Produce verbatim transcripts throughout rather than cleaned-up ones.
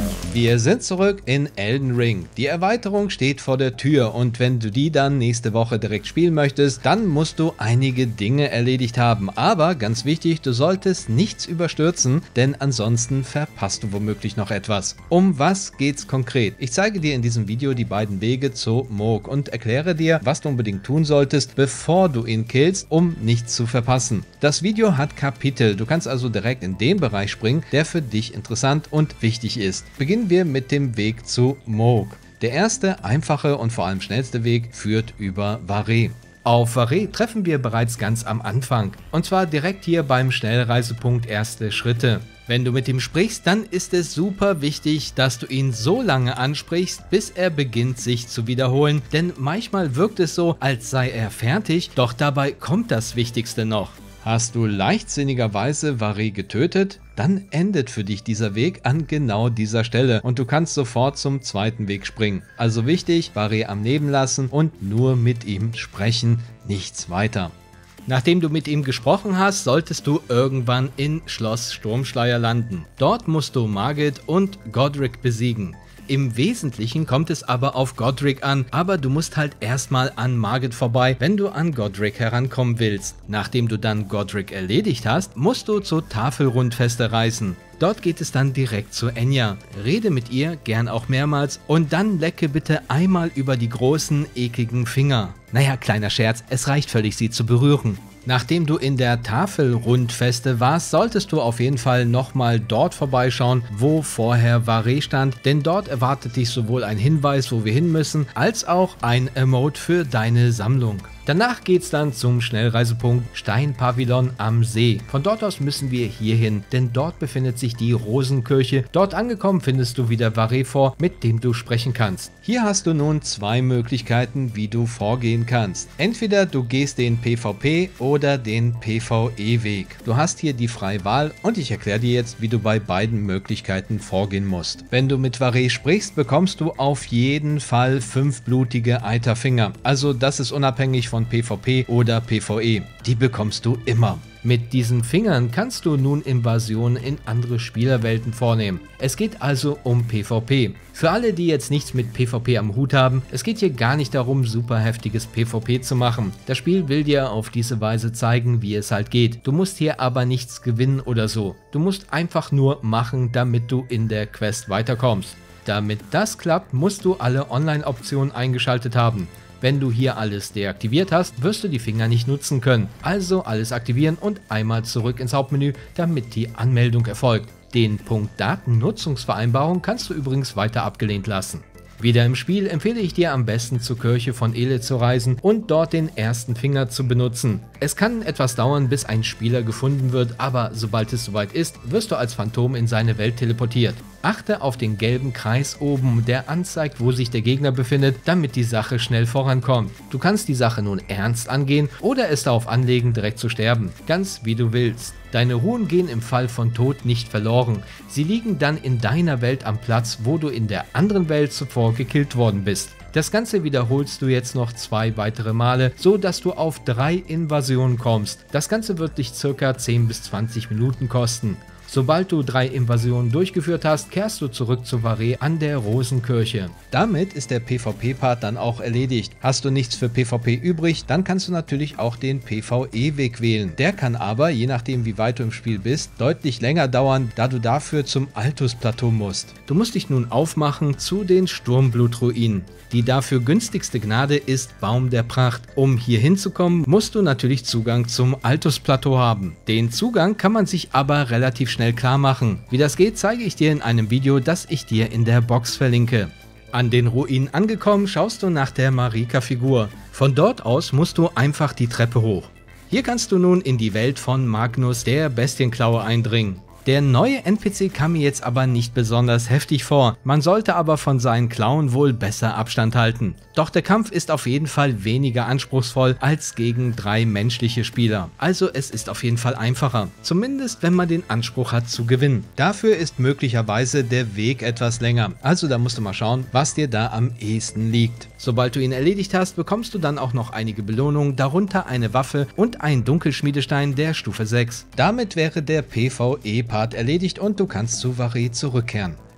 Wir sind zurück in Elden Ring. Die Erweiterung steht vor der Tür und wenn du die dann nächste Woche direkt spielen möchtest, dann musst du einige Dinge erledigt haben. Aber ganz wichtig, du solltest nichts überstürzen, denn ansonsten verpasst du womöglich noch etwas. Um was geht's konkret? Ich zeige dir in diesem Video die beiden Wege zu Mohg und erkläre dir, was du unbedingt tun solltest, bevor du ihn killst, um nichts zu verpassen. Das Video hat Kapitel, du kannst also direkt in den Bereich springen, der für dich interessant und wichtig ist. Beginnen wir mit dem Weg zu Mohg. Der erste, einfache und vor allem schnellste Weg führt über Varré. Auf Varré treffen wir bereits ganz am Anfang, und zwar direkt hier beim Schnellreisepunkt Erste Schritte. Wenn du mit ihm sprichst, dann ist es super wichtig, dass du ihn so lange ansprichst, bis er beginnt sich zu wiederholen, denn manchmal wirkt es so, als sei er fertig, doch dabei kommt das Wichtigste noch. Hast du leichtsinnigerweise Varré getötet, dann endet für dich dieser Weg an genau dieser Stelle und du kannst sofort zum zweiten Weg springen. Also wichtig, Varré am Leben lassen und nur mit ihm sprechen, nichts weiter. Nachdem du mit ihm gesprochen hast, solltest du irgendwann in Schloss Sturmschleier landen. Dort musst du Margit und Godrick besiegen. Im Wesentlichen kommt es aber auf Godrick an, aber du musst halt erstmal an Margit vorbei, wenn du an Godrick herankommen willst. Nachdem du dann Godrick erledigt hast, musst du zur Tafelrundfeste reisen. Dort geht es dann direkt zu Enya. Rede mit ihr, gern auch mehrmals, und dann lecke bitte einmal über die großen, ekligen Finger. Naja, kleiner Scherz, es reicht völlig, sie zu berühren. Nachdem du in der Tafelrundfeste warst, solltest du auf jeden Fall nochmal dort vorbeischauen, wo vorher Varré stand, denn dort erwartet dich sowohl ein Hinweis, wo wir hin müssen, als auch ein Emote für deine Sammlung. Danach geht's dann zum Schnellreisepunkt Steinpavillon am See. Von dort aus müssen wir hierhin, denn dort befindet sich die Rosenkirche. Dort angekommen findest du wieder Varré vor, mit dem du sprechen kannst. Hier hast du nun zwei Möglichkeiten, wie du vorgehen kannst. Entweder du gehst den PvP oder den PvE-Weg. Du hast hier die freie Wahl und ich erkläre dir jetzt, wie du bei beiden Möglichkeiten vorgehen musst. Wenn du mit Varré sprichst, bekommst du auf jeden Fall fünf blutige Eiterfinger. Also das ist unabhängig von PvP oder PvE. Die bekommst du immer. Mit diesen Fingern kannst du nun Invasionen in andere Spielerwelten vornehmen. Es geht also um PvP. Für alle, die jetzt nichts mit PvP am Hut haben, es geht hier gar nicht darum, super heftiges PvP zu machen. Das Spiel will dir auf diese Weise zeigen, wie es halt geht. Du musst hier aber nichts gewinnen oder so. Du musst einfach nur machen, damit du in der Quest weiterkommst. Damit das klappt, musst du alle Online-Optionen eingeschaltet haben. Wenn du hier alles deaktiviert hast, wirst du die Finger nicht nutzen können. Also alles aktivieren und einmal zurück ins Hauptmenü, damit die Anmeldung erfolgt. Den Punkt Datennutzungsvereinbarung kannst du übrigens weiter abgelehnt lassen. Wieder im Spiel empfehle ich dir am besten zur Kirche von Elith zu reisen und dort den ersten Finger zu benutzen. Es kann etwas dauern, bis ein Spieler gefunden wird, aber sobald es soweit ist, wirst du als Phantom in seine Welt teleportiert. Achte auf den gelben Kreis oben, der anzeigt, wo sich der Gegner befindet, damit die Sache schnell vorankommt. Du kannst die Sache nun ernst angehen oder es darauf anlegen, direkt zu sterben. Ganz wie du willst. Deine Ruhen gehen im Fall von Tod nicht verloren. Sie liegen dann in deiner Welt am Platz, wo du in der anderen Welt zuvor gekillt worden bist. Das Ganze wiederholst du jetzt noch zwei weitere Male, so dass du auf drei Invasionen kommst. Das Ganze wird dich circa zehn bis zwanzig Minuten kosten. Sobald du drei Invasionen durchgeführt hast, kehrst du zurück zu Varré an der Rosenkirche. Damit ist der PvP-Part dann auch erledigt. Hast du nichts für PvP übrig, dann kannst du natürlich auch den PvE-Weg wählen. Der kann aber, je nachdem wie weit du im Spiel bist, deutlich länger dauern, da du dafür zum Altus-Plateau musst. Du musst dich nun aufmachen zu den Sturmblut-Ruinen. Die dafür günstigste Gnade ist Baum der Pracht. Um hier hinzukommen, musst du natürlich Zugang zum Altus-Plateau haben. Den Zugang kann man sich aber relativ schnell klar machen. Wie das geht, zeige ich dir in einem Video, das ich dir in der Box verlinke. An den Ruinen angekommen, schaust du nach der Marika-Figur. Von dort aus musst du einfach die Treppe hoch. Hier kannst du nun in die Welt von Magnus, der Bestienklaue, eindringen. Der neue N P C kam mir jetzt aber nicht besonders heftig vor, man sollte aber von seinen Klauen wohl besser Abstand halten. Doch der Kampf ist auf jeden Fall weniger anspruchsvoll als gegen drei menschliche Spieler, also es ist auf jeden Fall einfacher, zumindest wenn man den Anspruch hat zu gewinnen. Dafür ist möglicherweise der Weg etwas länger, also da musst du mal schauen, was dir da am ehesten liegt. Sobald du ihn erledigt hast, bekommst du dann auch noch einige Belohnungen, darunter eine Waffe und einen Dunkelschmiedestein der Stufe sechs. Damit wäre der PvE-Part erledigt und du kannst zu Varré zurückkehren.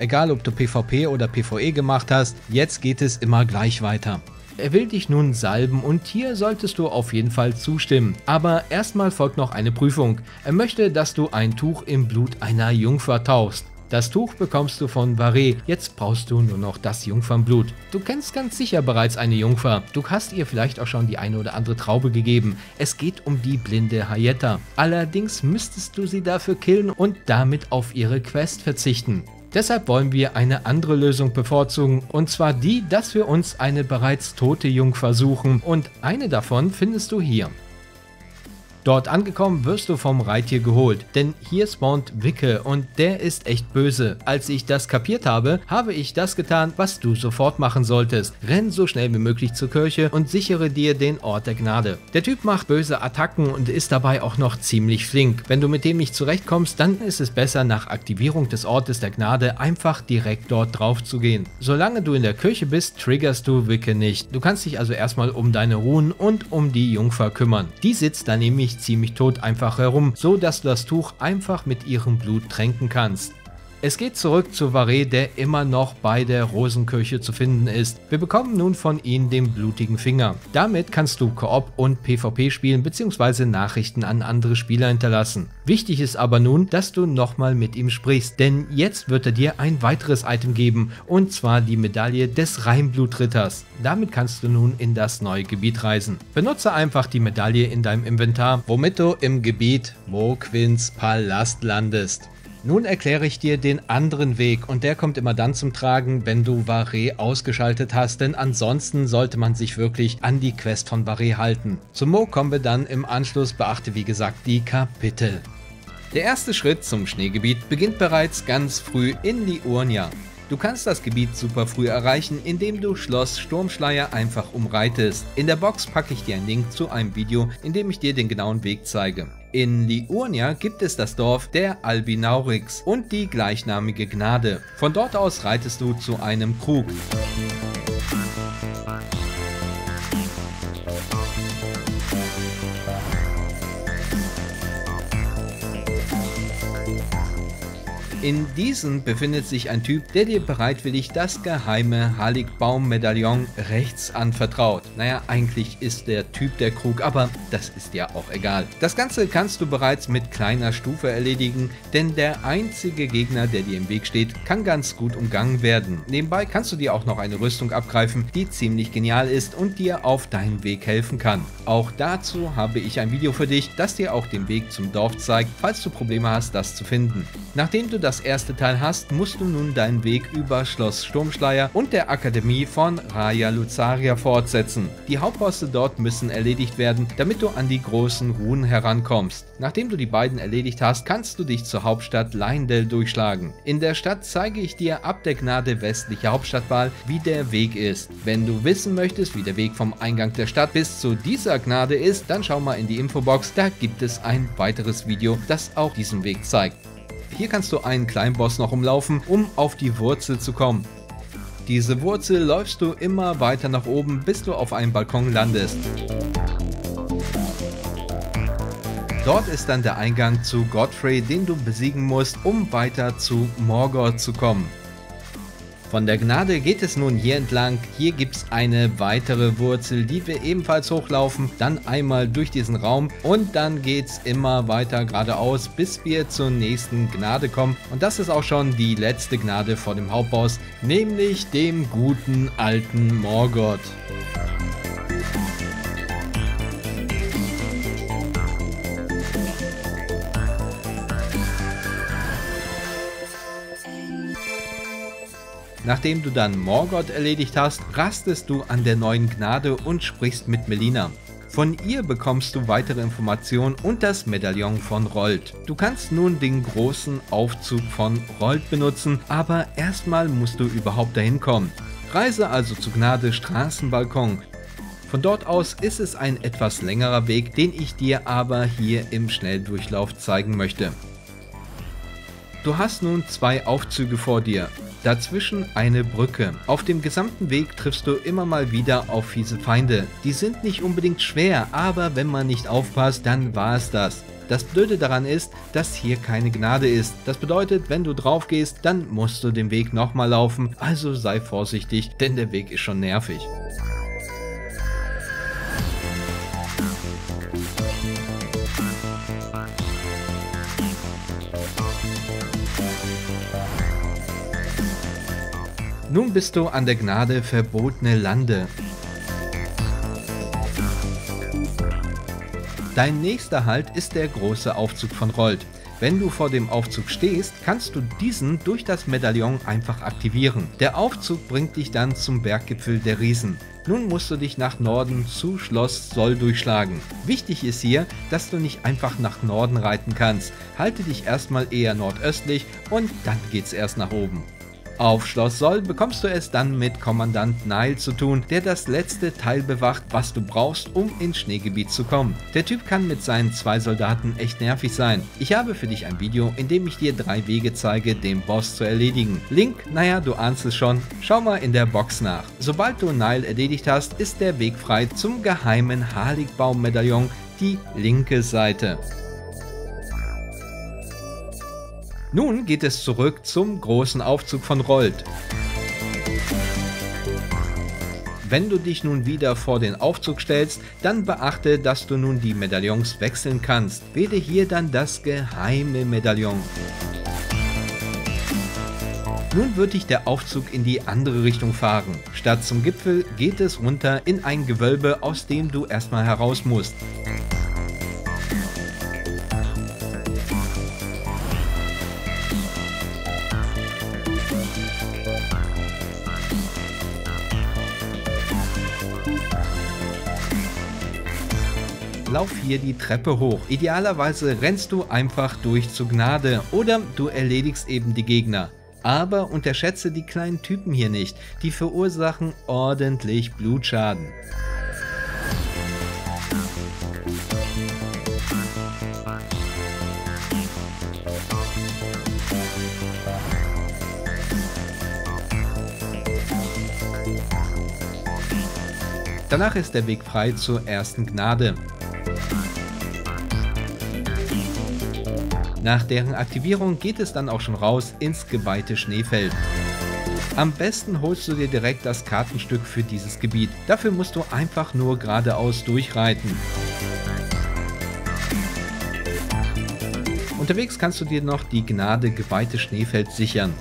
Egal ob du PvP oder PvE gemacht hast, jetzt geht es immer gleich weiter. Er will dich nun salben und hier solltest du auf jeden Fall zustimmen. Aber erstmal folgt noch eine Prüfung. Er möchte, dass du ein Tuch im Blut einer Jungfer tauchst. Das Tuch bekommst du von Varé, jetzt brauchst du nur noch das Jungfernblut. Du kennst ganz sicher bereits eine Jungfer, du hast ihr vielleicht auch schon die eine oder andere Traube gegeben. Es geht um die blinde Hayeta. Allerdings müsstest du sie dafür killen und damit auf ihre Quest verzichten. Deshalb wollen wir eine andere Lösung bevorzugen, und zwar die, dass wir uns eine bereits tote Jungfer suchen, und eine davon findest du hier. Dort angekommen wirst du vom Reittier geholt, denn hier spawnt Wicke und der ist echt böse. Als ich das kapiert habe, habe ich das getan, was du sofort machen solltest. Renn so schnell wie möglich zur Kirche und sichere dir den Ort der Gnade. Der Typ macht böse Attacken und ist dabei auch noch ziemlich flink. Wenn du mit dem nicht zurechtkommst, dann ist es besser, nach Aktivierung des Ortes der Gnade einfach direkt dort drauf zu gehen. Solange du in der Kirche bist, triggerst du Wicke nicht. Du kannst dich also erstmal um deine Runen und um die Jungfer kümmern. Die sitzt dann nämlich ziemlich tot einfach herum, so dass du das Tuch einfach mit ihrem Blut tränken kannst. Es geht zurück zu Varé, der immer noch bei der Rosenkirche zu finden ist. Wir bekommen nun von ihm den blutigen Finger. Damit kannst du Koop und PvP spielen bzw. Nachrichten an andere Spieler hinterlassen. Wichtig ist aber nun, dass du nochmal mit ihm sprichst, denn jetzt wird er dir ein weiteres Item geben, und zwar die Medaille des Reinblutritters. Damit kannst du nun in das neue Gebiet reisen. Benutze einfach die Medaille in deinem Inventar, womit du im Gebiet Mohquins Palast landest. Nun erkläre ich dir den anderen Weg, und der kommt immer dann zum Tragen, wenn du Varé ausgeschaltet hast, denn ansonsten sollte man sich wirklich an die Quest von Varé halten. Zum Mo kommen wir dann im Anschluss, beachte wie gesagt die Kapitel. Der erste Schritt zum Schneegebiet beginnt bereits ganz früh in Liurnia. Du kannst das Gebiet super früh erreichen, indem du Schloss Sturmschleier einfach umreitest. In der Box packe ich dir einen Link zu einem Video, in dem ich dir den genauen Weg zeige. In Liurnia gibt es das Dorf der Albinaurix und die gleichnamige Gnade. Von dort aus reitest du zu einem Krug. In diesem befindet sich ein Typ, der dir bereitwillig das geheime Haligbaum-Medaillon rechts anvertraut. Naja, eigentlich ist der Typ der Krug, aber das ist ja auch egal. Das Ganze kannst du bereits mit kleiner Stufe erledigen, denn der einzige Gegner, der dir im Weg steht, kann ganz gut umgangen werden. Nebenbei kannst du dir auch noch eine Rüstung abgreifen, die ziemlich genial ist und dir auf deinem Weg helfen kann. Auch dazu habe ich ein Video für dich, das dir auch den Weg zum Dorf zeigt, falls du Probleme hast, das zu finden. Nachdem du das erste Teil hast, musst du nun deinen Weg über Schloss Sturmschleier und der Akademie von Raya Lucaria fortsetzen. Die Hauptbosse dort müssen erledigt werden, damit du an die großen Runen herankommst. Nachdem du die beiden erledigt hast, kannst du dich zur Hauptstadt Leyndell durchschlagen. In der Stadt zeige ich dir ab der Gnade westliche Hauptstadtwahl, wie der Weg ist. Wenn du wissen möchtest, wie der Weg vom Eingang der Stadt bis zu dieser Gnade ist, dann schau mal in die Infobox, da gibt es ein weiteres Video, das auch diesen Weg zeigt. Hier kannst du einen kleinen Boss noch umlaufen, um auf die Wurzel zu kommen. Diese Wurzel läufst du immer weiter nach oben, bis du auf einem Balkon landest. Dort ist dann der Eingang zu Godfrey, den du besiegen musst, um weiter zu Morgoth zu kommen. Von der Gnade geht es nun hier entlang. Hier gibt es eine weitere Wurzel, die wir ebenfalls hochlaufen, dann einmal durch diesen Raum und dann geht es immer weiter geradeaus, bis wir zur nächsten Gnade kommen. Und das ist auch schon die letzte Gnade vor dem Hauptboss, nämlich dem guten alten Morgoth. Nachdem du dann Morgoth erledigt hast, rastest du an der neuen Gnade und sprichst mit Melina. Von ihr bekommst du weitere Informationen und das Medaillon von Rold. Du kannst nun den großen Aufzug von Rold benutzen, aber erstmal musst du überhaupt dahin kommen. Reise also zu Gnade Straßenbalkon. Von dort aus ist es ein etwas längerer Weg, den ich dir aber hier im Schnelldurchlauf zeigen möchte. Du hast nun zwei Aufzüge vor dir. Dazwischen eine Brücke. Auf dem gesamten Weg triffst du immer mal wieder auf fiese Feinde. Die sind nicht unbedingt schwer, aber wenn man nicht aufpasst, dann war es das. Das Blöde daran ist, dass hier keine Gnade ist. Das bedeutet, wenn du drauf gehst, dann musst du den Weg nochmal laufen, also sei vorsichtig, denn der Weg ist schon nervig. Nun bist du an der Gnade Verbotene Lande. Dein nächster Halt ist der große Aufzug von Rold. Wenn du vor dem Aufzug stehst, kannst du diesen durch das Medaillon einfach aktivieren. Der Aufzug bringt dich dann zum Berggipfel der Riesen. Nun musst du dich nach Norden zu Schloss Soll durchschlagen. Wichtig ist hier, dass du nicht einfach nach Norden reiten kannst. Halte dich erstmal eher nordöstlich und dann geht's erst nach oben. Auf Schloss Soll bekommst du es dann mit Kommandant Nile zu tun, der das letzte Teil bewacht, was du brauchst, um ins Schneegebiet zu kommen. Der Typ kann mit seinen zwei Soldaten echt nervig sein. Ich habe für dich ein Video, in dem ich dir drei Wege zeige, den Boss zu erledigen. Link, naja, du ahnst es schon, schau mal in der Box nach. Sobald du Nile erledigt hast, ist der Weg frei zum geheimen Haligbaum-Medaillon, die linke Seite. Nun geht es zurück zum großen Aufzug von Rold. Wenn du dich nun wieder vor den Aufzug stellst, dann beachte, dass du nun die Medaillons wechseln kannst. Wähle hier dann das geheime Medaillon. Nun wird dich der Aufzug in die andere Richtung fahren. Statt zum Gipfel geht es runter in ein Gewölbe, aus dem du erstmal heraus musst. Lauf hier die Treppe hoch. Idealerweise rennst du einfach durch zur Gnade oder du erledigst eben die Gegner. Aber unterschätze die kleinen Typen hier nicht, die verursachen ordentlich Blutschaden. Danach ist der Weg frei zur ersten Gnade. Nach deren Aktivierung geht es dann auch schon raus ins geweihte Schneefeld. Am besten holst du dir direkt das Kartenstück für dieses Gebiet. Dafür musst du einfach nur geradeaus durchreiten. Unterwegs kannst du dir noch die Gnade geweihte Schneefeld sichern.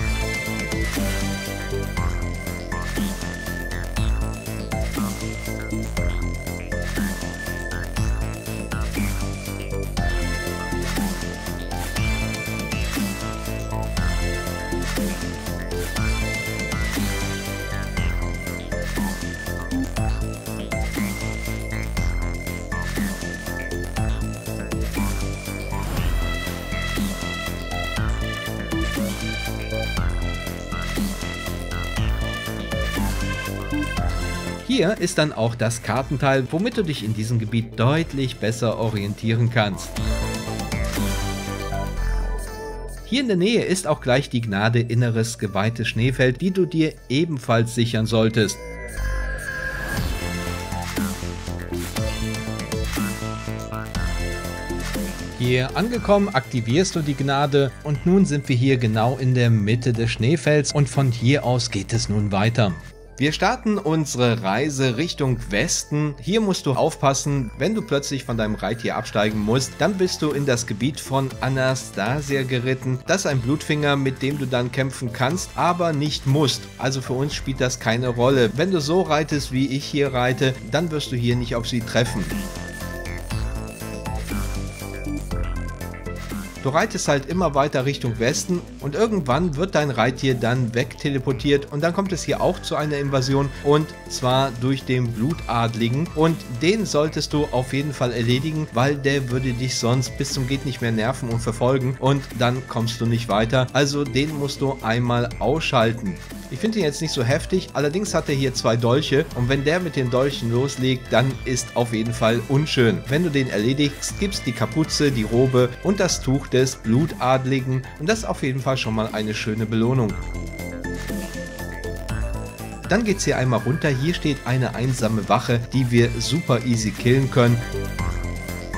Hier ist dann auch das Kartenteil, womit du dich in diesem Gebiet deutlich besser orientieren kannst. Hier in der Nähe ist auch gleich die Gnade Inneres geweihtes Schneefeld, die du dir ebenfalls sichern solltest. Hier angekommen aktivierst du die Gnade und nun sind wir hier genau in der Mitte des Schneefelds und von hier aus geht es nun weiter. Wir starten unsere Reise Richtung Westen. Hier musst du aufpassen, wenn du plötzlich von deinem Reittier absteigen musst, dann bist du in das Gebiet von Anastasia geritten. Das ist ein Blutfinger, mit dem du dann kämpfen kannst, aber nicht musst. Also für uns spielt das keine Rolle. Wenn du so reitest, wie ich hier reite, dann wirst du hier nicht auf sie treffen. Du reitest halt immer weiter Richtung Westen und irgendwann wird dein Reittier dann wegteleportiert und dann kommt es hier auch zu einer Invasion und zwar durch den Blutadligen und den solltest du auf jeden Fall erledigen, weil der würde dich sonst bis zum geht nicht mehr nerven und verfolgen und dann kommst du nicht weiter. Also den musst du einmal ausschalten. Ich finde ihn jetzt nicht so heftig, allerdings hat er hier zwei Dolche und wenn der mit den Dolchen loslegt, dann ist auf jeden Fall unschön. Wenn du den erledigst, gibst die Kapuze, die Robe und das Tuch des Blutadligen und das ist auf jeden Fall schon mal eine schöne Belohnung. Dann geht es hier einmal runter, hier steht eine einsame Wache, die wir super easy killen können.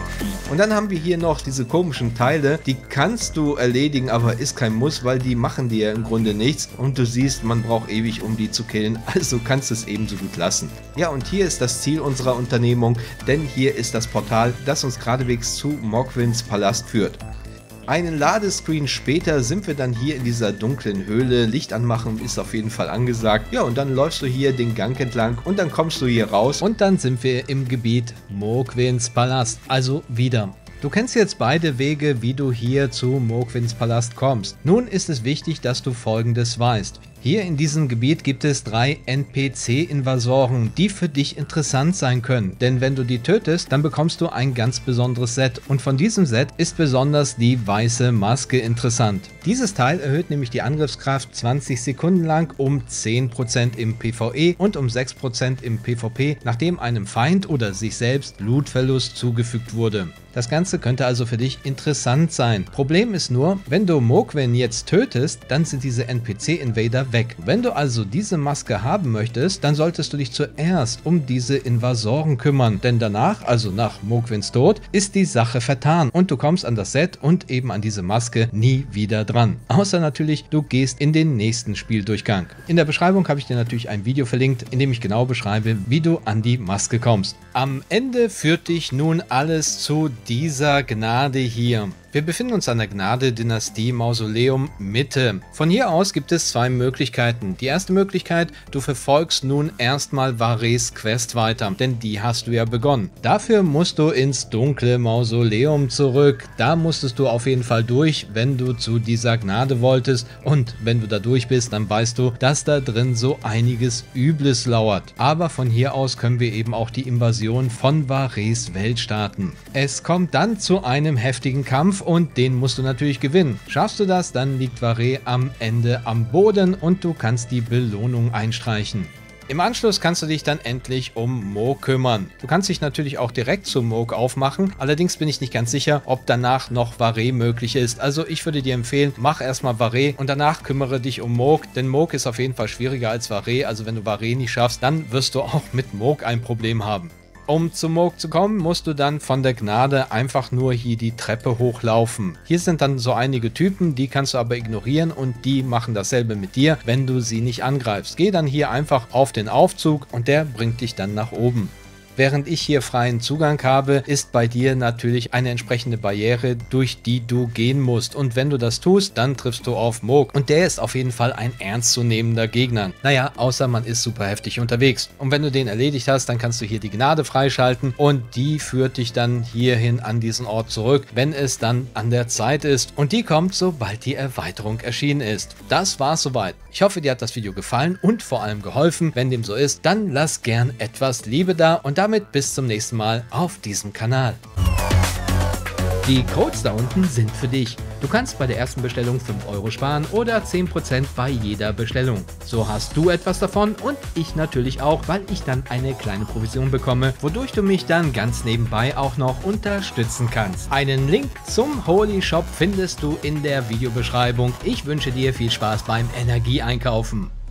Und dann haben wir hier noch diese komischen Teile, die kannst du erledigen, aber ist kein Muss, weil die machen dir im Grunde nichts und du siehst, man braucht ewig, um die zu killen, also kannst du es ebenso gut lassen. Ja, und hier ist das Ziel unserer Unternehmung, denn hier ist das Portal, das uns geradewegs zu Morgwins Palast führt. Einen Ladescreen später sind wir dann hier in dieser dunklen Höhle. Licht anmachen ist auf jeden Fall angesagt. Ja, und dann läufst du hier den Gang entlang und dann kommst du hier raus. Und dann sind wir im Gebiet Morgwins Palast, also wieder. Du kennst jetzt beide Wege, wie du hier zu Morgwins Palast kommst. Nun ist es wichtig, dass du Folgendes weißt. Hier in diesem Gebiet gibt es drei N P C-Invasoren, die für dich interessant sein können. Denn wenn du die tötest, dann bekommst du ein ganz besonderes Set. Und von diesem Set ist besonders die weiße Maske interessant. Dieses Teil erhöht nämlich die Angriffskraft zwanzig Sekunden lang um zehn Prozent im PvE und um sechs Prozent im PvP, nachdem einem Feind oder sich selbst Blutverlust zugefügt wurde. Das Ganze könnte also für dich interessant sein. Problem ist nur, wenn du Morgwin jetzt tötest, dann sind diese N P C-Invader weg. Wenn du also diese Maske haben möchtest, dann solltest du dich zuerst um diese Invasoren kümmern, denn danach, also nach Morgwins Tod, ist die Sache vertan und du kommst an das Set und eben an diese Maske nie wieder dran. Außer natürlich, du gehst in den nächsten Spieldurchgang. In der Beschreibung habe ich dir natürlich ein Video verlinkt, in dem ich genau beschreibe, wie du an die Maske kommst. Am Ende führt dich nun alles zu dieser Gnade hier. Wir befinden uns an der Gnade-Dynastie Mausoleum Mitte. Von hier aus gibt es zwei Möglichkeiten. Die erste Möglichkeit, du verfolgst nun erstmal Varés Quest weiter, denn die hast du ja begonnen. Dafür musst du ins dunkle Mausoleum zurück. Da musstest du auf jeden Fall durch, wenn du zu dieser Gnade wolltest. Und wenn du da durch bist, dann weißt du, dass da drin so einiges Übles lauert. Aber von hier aus können wir eben auch die Invasion von Varés Welt starten. Es kommt dann zu einem heftigen Kampf und den musst du natürlich gewinnen. Schaffst du das, dann liegt Varé am Ende am Boden und du kannst die Belohnung einstreichen. Im Anschluss kannst du dich dann endlich um Mohg kümmern. Du kannst dich natürlich auch direkt zu Mohg aufmachen, allerdings bin ich nicht ganz sicher, ob danach noch Varé möglich ist. Also ich würde dir empfehlen, mach erstmal Varé und danach kümmere dich um Mohg, denn Mohg ist auf jeden Fall schwieriger als Varé, also wenn du Varé nicht schaffst, dann wirst du auch mit Mohg ein Problem haben. Um zu Mohg zu kommen, musst du dann von der Gnade einfach nur hier die Treppe hochlaufen. Hier sind dann so einige Typen, die kannst du aber ignorieren und die machen dasselbe mit dir, wenn du sie nicht angreifst. Geh dann hier einfach auf den Aufzug und der bringt dich dann nach oben. Während ich hier freien Zugang habe, ist bei dir natürlich eine entsprechende Barriere, durch die du gehen musst. Und wenn du das tust, dann triffst du auf Mohg. Und der ist auf jeden Fall ein ernstzunehmender Gegner. Naja, außer man ist super heftig unterwegs. Und wenn du den erledigt hast, dann kannst du hier die Gnade freischalten und die führt dich dann hierhin an diesen Ort zurück, wenn es dann an der Zeit ist. Und die kommt, sobald die Erweiterung erschienen ist. Das war's soweit. Ich hoffe, dir hat das Video gefallen und vor allem geholfen. Wenn dem so ist, dann lass gern etwas Liebe da und damit bis zum nächsten Mal auf diesem Kanal. Die Codes da unten sind für dich. Du kannst bei der ersten Bestellung fünf Euro sparen oder zehn Prozent bei jeder Bestellung. So hast du etwas davon und ich natürlich auch, weil ich dann eine kleine Provision bekomme, wodurch du mich dann ganz nebenbei auch noch unterstützen kannst. Einen Link zum Holy Shop findest du in der Videobeschreibung. Ich wünsche dir viel Spaß beim Energieeinkaufen.